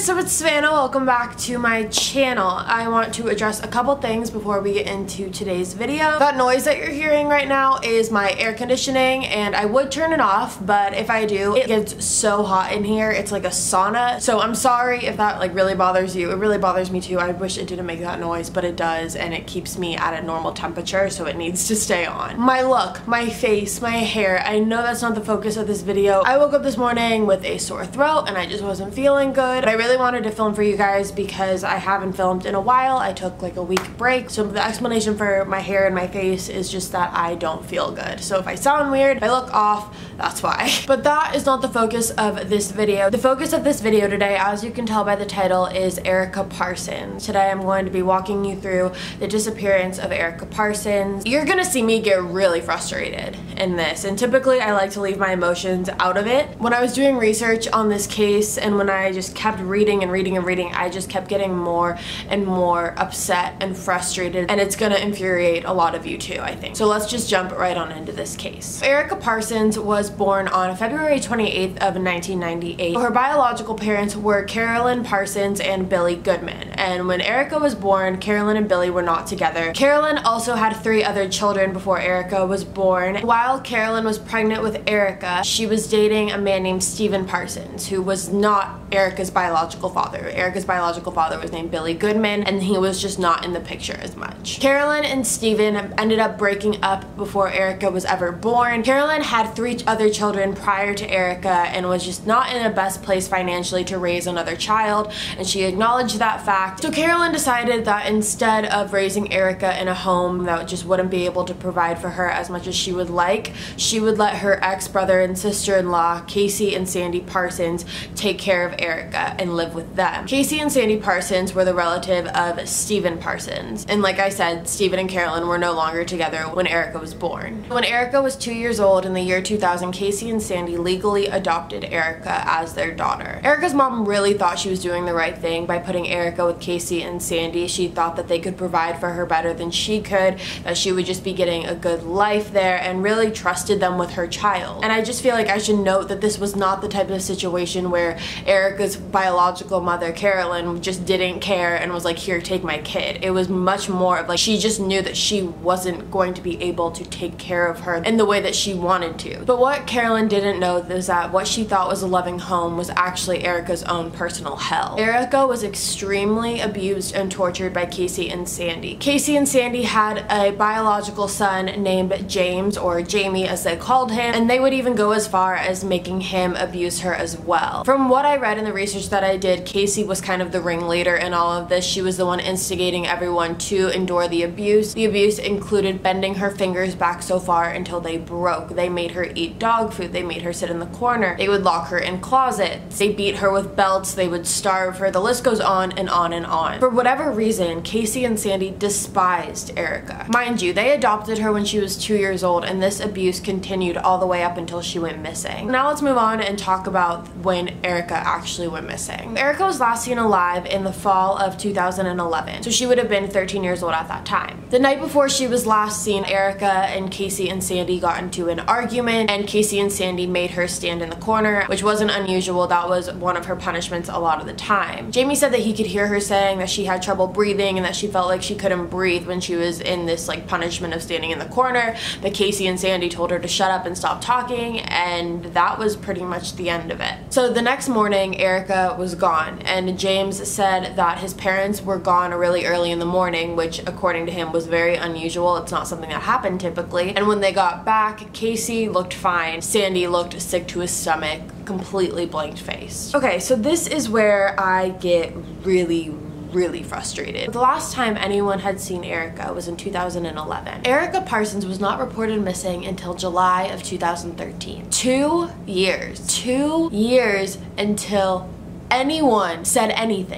guys, so it's Savannah. Welcome back to my channel. I want to address a couple things before we get into today's video. That noise that you're hearing right now is my air conditioning, and I would turn it off, but if I do, it gets so hot in here. It's like a sauna. So I'm sorry if that like really bothers you. It really bothers me too. I wish it didn't make that noise, but it does, and it keeps me at a normal temperature, so it needs to stay on. My look, my face, my hair, I know that's not the focus of this video. I woke up this morning with a sore throat and I just wasn't feeling good. But I really wanted to film for you guys because I haven't filmed in a while. I took like a week break. So the explanation for my hair and my face is just that I don't feel good. So if I sound weird, if I look off, that's why. But that is not the focus of this video. The focus of this video today, as you can tell by the title, is Erica Parsons. Today I'm going to be walking you through the disappearance of Erica Parsons. You're gonna see me get really frustrated in this, and typically I like to leave my emotions out of it. When I was doing research on this case and when I just kept reading and reading and reading, I just kept getting more and more upset and frustrated, and it's gonna infuriate a lot of you too, I think. So let's just jump right on into this case. Erica Parsons was born on February 28th of 1998. Her biological parents were Carolyn Parsons and Billy Goodman, and when Erica was born, Carolyn and Billy were not together. Carolyn also had 3 other children before Erica was born. While Carolyn was pregnant with Erica, she was dating a man named Stephen Parsons, who was not Erica's biological father. Erica's biological father was named Billy Goodman, and he was just not in the picture as much. Carolyn and Stephen ended up breaking up before Erica was ever born. Carolyn had 3 other children prior to Erica and was just not in the best place financially to raise another child, and she acknowledged that fact. So Carolyn decided that instead of raising Erica in a home that just wouldn't be able to provide for her as much as she would like, she would let her ex-brother and sister-in-law, Casey and Sandy Parsons, take care of Erica and live with them. Casey and Sandy Parsons were the relative of Stephen Parsons, and like I said, Stephen and Carolyn were no longer together when Erica was born. When Erica was 2 years old in the year 2000, Casey and Sandy legally adopted Erica as their daughter. Erica's mom really thought she was doing the right thing by putting Erica with Casey and Sandy. She thought that they could provide for her better than she could, that she would just be getting a good life there, and really trusted them with her child. And I just feel like I should note that this was not the type of situation where Erica's biological mother, Carolyn, just didn't care and was like, here, take my kid. It was much more of like, she just knew that she wasn't going to be able to take care of her in the way that she wanted to. But what Carolyn didn't know is that what she thought was a loving home was actually Erica's own personal hell. Erica was extremely abused and tortured by Casey and Sandy. Casey and Sandy had a biological son named James, or Jamie as they called him, and they would even go as far as making him abuse her as well. From what I read in the research that I did, Casey was kind of the ringleader in all of this. She was the one instigating everyone to endure the abuse. The abuse included bending her fingers back so far until they broke. They made her eat dog food. They made her sit in the corner. They would lock her in closets. They beat her with belts. They would starve her. The list goes on and on and on. For whatever reason, Casey and Sandy despised Erica. Mind you, they adopted her when she was 2 years old, and this abuse continued all the way up until she went missing. Now let's move on and talk about when Erica actually went missing. Erica was last seen alive in the fall of 2011, so she would have been 13 years old at that time. The night before she was last seen, Erica and Casey and Sandy got into an argument, and Casey and Sandy made her stand in the corner, which wasn't unusual. That was one of her punishments a lot of the time. Jamie said that he could hear her saying that she had trouble breathing and that she felt like she couldn't breathe when she was in this like punishment of standing in the corner, but Casey and Sandy told her to shut up and stop talking, and that was pretty much the end of it. So the next morning, Erica was gone, and James said that his parents were gone really early in the morning, which according to him was very unusual. It's not something that happened typically. And when they got back, Casey looked fine. Sandy looked sick to his stomach, completely blanked faced. Okay, so this is where I get really frustrated. The last time anyone had seen Erica was in 2011. Erica Parsons was not reported missing until July of 2013. 2 years. 2 years until anyone said anything.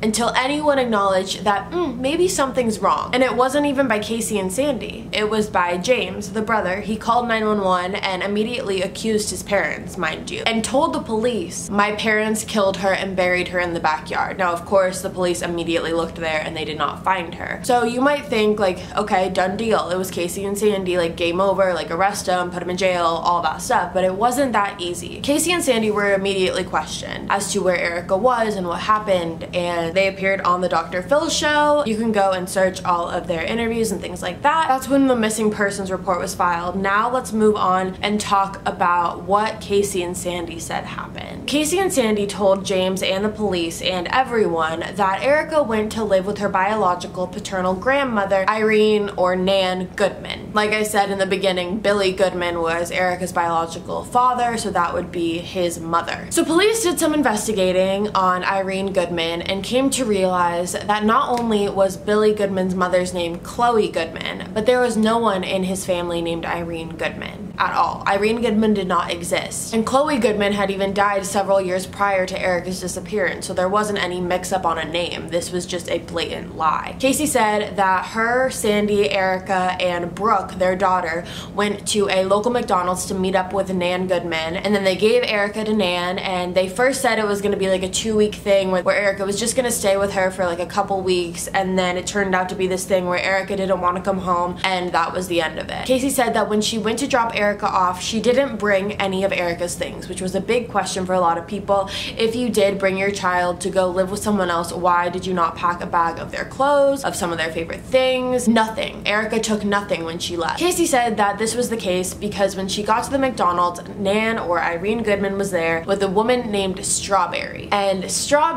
until anyone acknowledged that maybe something's wrong. And it wasn't even by Casey and Sandy. It was by James, the brother. He called 911 and immediately accused his parents, mind you, and told the police, "My parents killed her and buried her in the backyard." Now, of course, the police immediately looked there and they did not find her. So you might think like, okay, done deal. It was Casey and Sandy, like game over, like arrest them, put them in jail, all that stuff. But it wasn't that easy. Casey and Sandy were immediately questioned as to where Erica was and what happened, and they appeared on the Dr. Phil show. You can go and search all of their interviews and things like that. That's when the missing persons report was filed. Now let's move on and talk about what Casey and Sandy said happened. Casey and Sandy told James and the police and everyone that Erica went to live with her biological paternal grandmother, Irene or Nan Goodman. Like I said in the beginning, Billy Goodman was Erica's biological father, so that would be his mother. So police did some investigating on Irene Goodman and came to realize that not only was Billy Goodman's mother's name Chloe Goodman, but there was no one in his family named Irene Goodman at all. Irene Goodman did not exist. And Chloe Goodman had even died several years prior to Erica's disappearance, so there wasn't any mix-up on a name. This was just a blatant lie. Casey said that her, Sandy, Erica, and Brooke, their daughter, went to a local McDonald's to meet up with Nan Goodman, and then they gave Erica to Nan, and they first said it was going to be like a 2-week thing where Erica was just going to stay with her for like a couple weeks, and then it turned out to be this thing where Erica didn't want to come home, and that was the end of it. Casey said that when she went to drop Erica off, she didn't bring any of Erica's things, which was a big question for a lot of people. If you did bring your child to go live with someone else, why did you not pack a bag of their clothes, of some of their favorite things? Nothing. Erica took nothing when she left. Casey said that this was the case because when she got to the McDonald's, Nan or Irene Goodman was there with a woman named Strawberry. And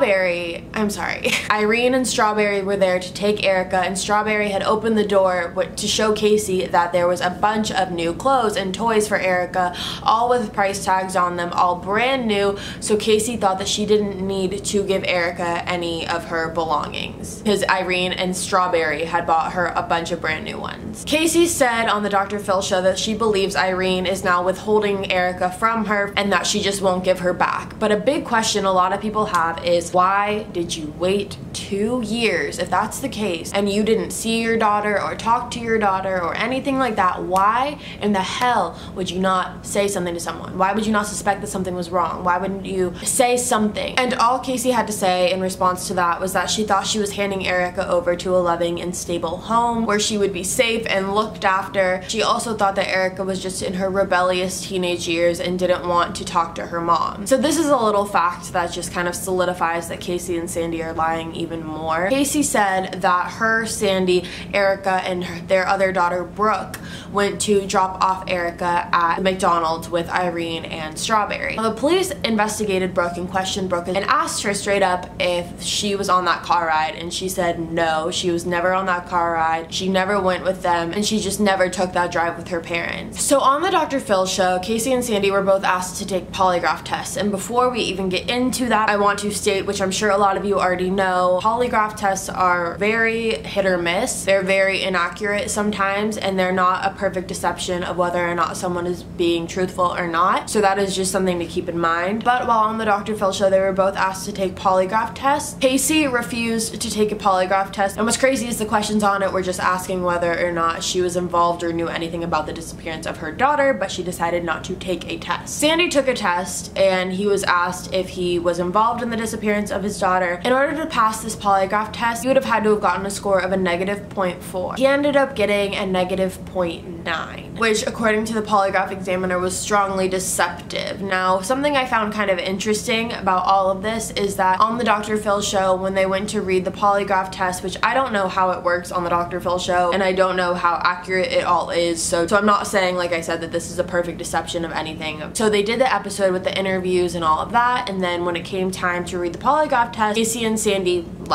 Irene and Strawberry were there to take Erica, and Strawberry had opened the door to show Casey that there was a bunch of new clothes and toys for Erica, all with price tags on them, all brand new, so Casey thought that she didn't need to give Erica any of her belongings because Irene and Strawberry had bought her a bunch of brand new ones. Casey said on the Dr. Phil show that she believes Irene is now withholding Erica from her and that she just won't give her back. But a big question a lot of people have is, why did you wait 2 years? If that's the case and you didn't see your daughter or talk to your daughter or anything like that, why in the hell would you not say something to someone? Why would you not suspect that something was wrong? Why wouldn't you say something? And all Casey had to say in response to that was that she thought she was handing Erica over to a loving and stable home where she would be safe and looked after. She also thought that Erica was just in her rebellious teenage years and didn't want to talk to her mom. So this is a little fact that just kind of solidifies that Casey and Sandy are lying even more. Casey said that her, Sandy, Erica, and their other daughter Brooke went to drop off Erica at McDonald's with Irene and Strawberry. Now, the police investigated Brooke and questioned Brooke and asked her straight up if she was on that car ride, and she said no, she was never on that car ride, she never went with them, and she just never took that drive with her parents. So on the Dr. Phil show, Casey and Sandy were both asked to take polygraph tests, and before we even get into that, I want to state, which I'm sure a lot of you already know, polygraph tests are very hit or miss. They're very inaccurate sometimes, and they're not a perfect deception of whether or not someone is being truthful or not. So that is just something to keep in mind. But while on the Dr. Phil show, they were both asked to take polygraph tests. Casey refused to take a polygraph test, and what's crazy is the questions on it were just asking whether or not she was involved or knew anything about the disappearance of her daughter, but she decided not to take a test. Sandy took a test, and he was asked if he was involved in the disappearance of his daughter. In order to pass this polygraph test, he would have had to have gotten a score of a -0.4. He ended up getting a -0.9, which according to the polygraph examiner was strongly deceptive. Now, something I found kind of interesting about all of this is that on the Dr. Phil show, when they went to read the polygraph test, which I don't know how it works on the Dr. Phil show, and I don't know how accurate it all is, so I'm not saying, like I said, that this is a perfect deception of anything. So they did the episode with the interviews and all of that, and then when it came time to read the polygraph test, Casey and Sandy left.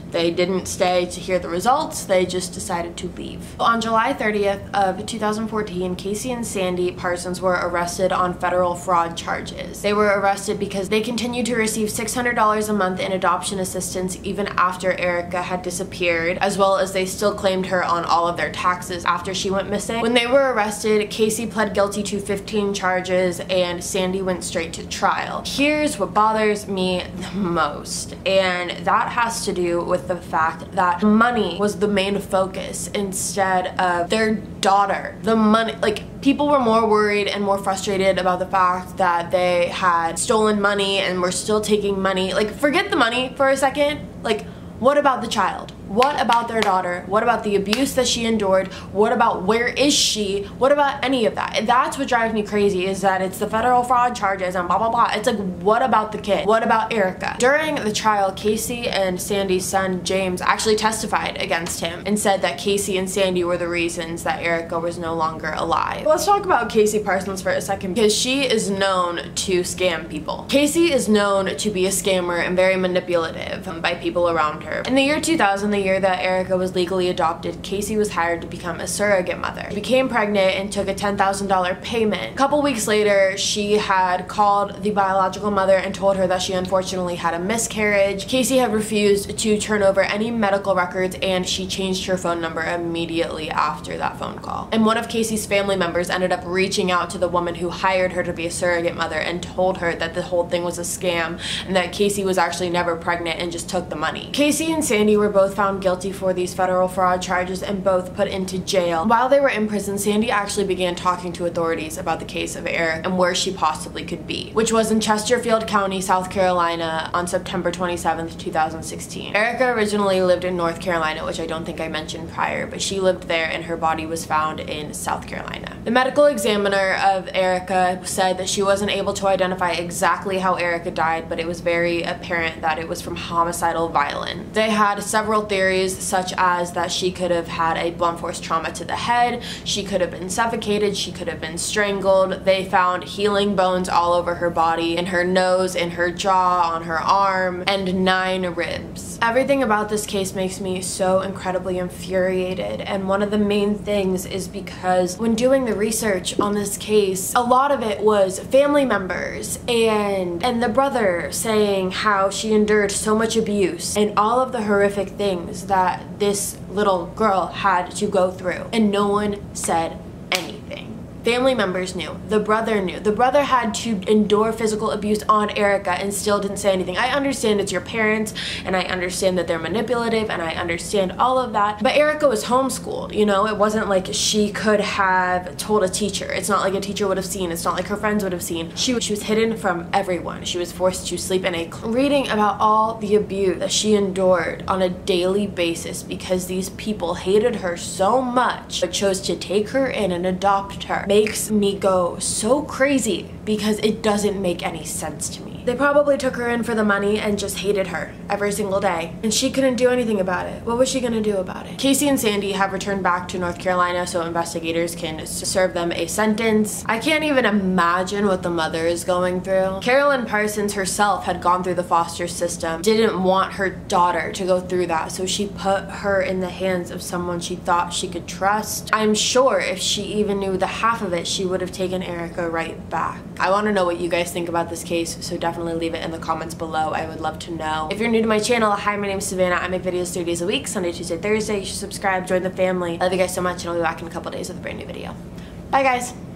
They didn't stay to hear the results, they just decided to leave. On July 30th of 2014, Casey and Sandy Parsons were arrested on federal fraud charges. They were arrested because they continued to receive $600 a month in adoption assistance even after Erica had disappeared, as well as they still claimed her on all of their taxes after she went missing. When they were arrested, Casey pled guilty to 15 charges and Sandy went straight to trial. Here's what bothers me the most, and that has to do with the fact that money was the main focus instead of their daughter. The money, like, people were more worried and more frustrated about the fact that they had stolen money and were still taking money. Like, forget the money for a second. Like, what about the child? What about their daughter? What about the abuse that she endured? What about where is she? What about any of that? That's what drives me crazy, is that it's the federal fraud charges and blah blah blah. It's like, what about the kid? What about Erica? During the trial, Casey and Sandy's son James actually testified against him and said that Casey and Sandy were the reasons that Erica was no longer alive. Let's talk about Casey Parsons for a second, because she is known to scam people. Casey is known to be a scammer and very manipulative by people around her. In the year 2000, the year that Erica was legally adopted, Casey was hired to become a surrogate mother. She became pregnant and took a $10,000 payment. A couple weeks later, she had called the biological mother and told her that she unfortunately had a miscarriage. Casey had refused to turn over any medical records, and she changed her phone number immediately after that phone call. And one of Casey's family members ended up reaching out to the woman who hired her to be a surrogate mother and told her that the whole thing was a scam and that Casey was actually never pregnant and just took the money. Casey and Sandy were both found guilty for these federal fraud charges and both put into jail. While they were in prison, Sandy actually began talking to authorities about the case of Eric and where she possibly could be, which was in Chesterfield County, South Carolina on September 27th, 2016. Erica originally lived in North Carolina, which I don't think I mentioned prior, but she lived there and her body was found in South Carolina. The medical examiner of Erica said that she wasn't able to identify exactly how Erica died, but it was very apparent that it was from homicidal violence. They had several theories, such as that she could have had a blunt force trauma to the head, she could have been suffocated, she could have been strangled. They found healing bones all over her body, in her nose, in her jaw, on her arm, and 9 ribs. Everything about this case makes me so incredibly infuriated, and one of the main things is because when doing the research on this case, a lot of it was family members and the brother saying how she endured so much abuse and all of the horrific things that this little girl had to go through, and no one said anything. Family members knew. The brother knew. The brother had to endure physical abuse on Erica and still didn't say anything. I understand it's your parents, and I understand that they're manipulative, and I understand all of that, but Erica was homeschooled, you know? It wasn't like she could have told a teacher. It's not like a teacher would have seen. It's not like her friends would have seen. She was hidden from everyone. She was forced to sleep in a... Reading about all the abuse that she endured on a daily basis because these people hated her so much but chose to take her in and adopt her makes me go so crazy because it doesn't make any sense to me. They probably took her in for the money and just hated her every single day, and she couldn't do anything about it. What was she gonna do about it? Casey and Sandy have returned back to North Carolina so investigators can serve them a sentence. I can't even imagine what the mother is going through. Carolyn Parsons herself had gone through the foster system, didn't want her daughter to go through that, so she put her in the hands of someone she thought she could trust. I'm sure if she even knew the half of it, she would have taken Erica right back. I want to know what you guys think about this case, so definitely leave it in the comments below. I would love to know. If you're new to my channel, hi, my name is Savannah. I make videos 3 days a week, Sunday, Tuesday, Thursday. You should subscribe, join the family. I love you guys so much, and I'll be back in a couple days with a brand new video. Bye, guys.